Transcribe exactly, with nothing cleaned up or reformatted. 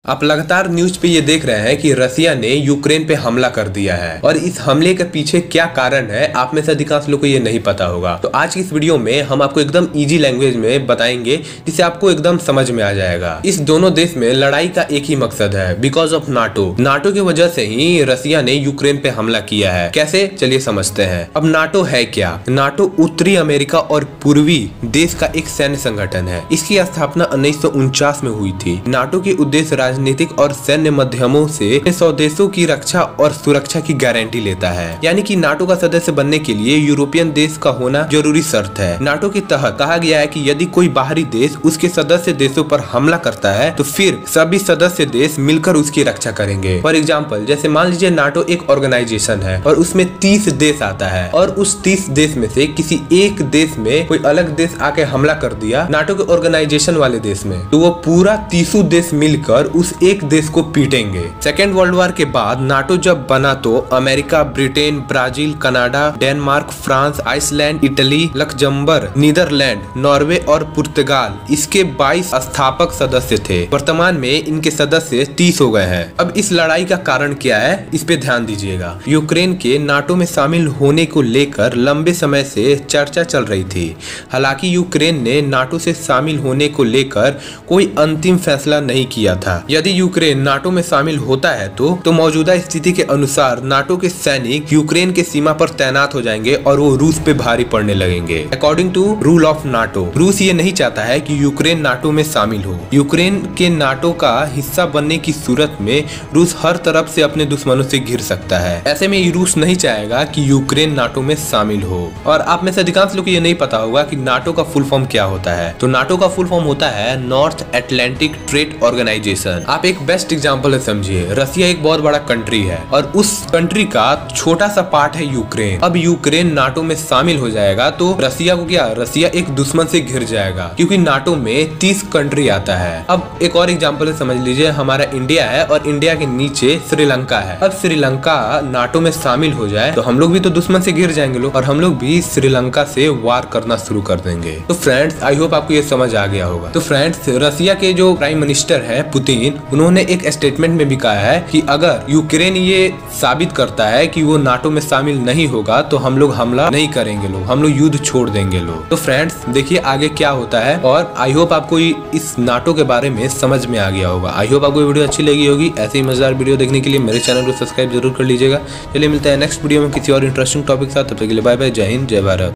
आप लगातार न्यूज पे ये देख रहे हैं कि रसिया ने यूक्रेन पे हमला कर दिया है और इस हमले के पीछे क्या कारण है आप में से अधिकांश लोगों को ये नहीं पता होगा। तो आज की इस वीडियो में हम आपको एकदम इजी लैंग्वेज में बताएंगे जिससे आपको एकदम समझ में आ जाएगा। इस दोनों देश में लड़ाई का एक ही मकसद है, बिकॉज ऑफ नाटो। नाटो की वजह से ही रसिया ने यूक्रेन पे हमला किया है। कैसे, चलिए समझते हैं। अब नाटो है क्या? नाटो उत्तरी अमेरिका और पूर्वी देश का एक सैन्य संगठन है। इसकी स्थापना उन्नीस सौ उनचास में हुई थी। नाटो के उद्देश्य राजनीतिक और सैन्य माध्यमों से सौ देशों की रक्षा और सुरक्षा की गारंटी लेता है। यानी कि नाटो का सदस्य बनने के लिए यूरोपियन देश का होना जरूरी शर्त है। नाटो के तहत कहा गया है कि यदि कोई बाहरी देश उसके सदस्य देशों पर हमला करता है तो फिर सभी सदस्य देश मिलकर उसकी रक्षा करेंगे। फॉर एग्जाम्पल, जैसे मान लीजिए नाटो एक ऑर्गेनाइजेशन है और उसमें तीस देश आता है और उस तीस देश में से किसी एक देश में कोई अलग देश आके हमला कर दिया नाटो के ऑर्गेनाइजेशन वाले देश में, तो वो पूरा तीसों देश मिलकर उस एक देश को पीटेंगे। सेकेंड वर्ल्ड वॉर के बाद नाटो जब बना तो America, Britain, Brazil, Canada, Denmark, France, Iceland, Italy, Luxembourg, Netherlands, Norway और पुर्तगाल इसके बाईस स्थापक सदस्य थे। वर्तमान में इनके सदस्य तीस हो गए हैं। अब इस लड़ाई का कारण क्या है, इस पे ध्यान दीजिएगा। यूक्रेन के नाटो में शामिल होने को लेकर लंबे समय से चर्चा चल रही थी। हालांकि यूक्रेन ने नाटो से शामिल होने को लेकर कोई अंतिम फैसला नहीं किया था। यदि यूक्रेन नाटो में शामिल होता है तो तो मौजूदा स्थिति के अनुसार नाटो के सैनिक यूक्रेन के सीमा पर तैनात हो जाएंगे और वो रूस पे भारी पड़ने लगेंगे। According to rule of NATO, रूस ये नहीं चाहता है कि यूक्रेन नाटो में शामिल हो। यूक्रेन के नाटो का हिस्सा बनने की सूरत में रूस हर तरफ से अपने दुश्मनों से घिर सकता है। ऐसे में रूस नहीं चाहेगा कि यूक्रेन नाटो में शामिल हो। और आप में से अधिकांश लोग को ये नहीं पता होगा कि नाटो का फुल फॉर्म क्या होता है। तो नाटो का फुल फॉर्म होता है नॉर्थ अटलांटिक ट्रेड ऑर्गेनाइजेशन। आप एक बेस्ट एग्जांपल समझिए, रसिया एक बहुत बड़ा कंट्री है और उस कंट्री का छोटा सा पार्ट है यूक्रेन। अब यूक्रेन नाटो में शामिल हो जाएगा तो रसिया को क्या, रसिया एक दुश्मन से घिर जाएगा क्योंकि नाटो में तीस कंट्री आता है। अब एक और एग्जांपल समझ लीजिए, हमारा इंडिया है और इंडिया के नीचे श्रीलंका है। अब श्रीलंका नाटो में शामिल हो जाए तो हम लोग भी तो दुश्मन से घिर जाएंगे लोग और हम लोग भी श्रीलंका से वार करना शुरू कर देंगे। तो फ्रेंड्स, आई होप आपको ये समझ आ गया होगा। तो फ्रेंड्स, रसिया के जो प्राइम मिनिस्टर है पुतिन, उन्होंने एक स्टेटमेंट में भी कहा है कि अगर यूक्रेन ये साबित करता है कि वो नाटो में शामिल नहीं होगा तो हम लोग हमला नहीं करेंगे लोग, हम लोग युद्ध छोड़ देंगे लोग। तो फ्रेंड्स, देखिए आगे क्या होता है और आई होप आपको इस नाटो के बारे में समझ में आ गया होगा। आई होप आपको वीडियो अच्छी लगी होगी। ऐसे ही मजेदार वीडियो देखने के लिए मेरे चैनल को सब्सक्राइब जरूर कर लीजिएगा। चलिए मिलते हैं नेक्स्ट वीडियो में किसी और इंटरेस्टिंग टॉपिक के साथ। तब तक के लिए बाय बाय, जय हिंद, जय भारत।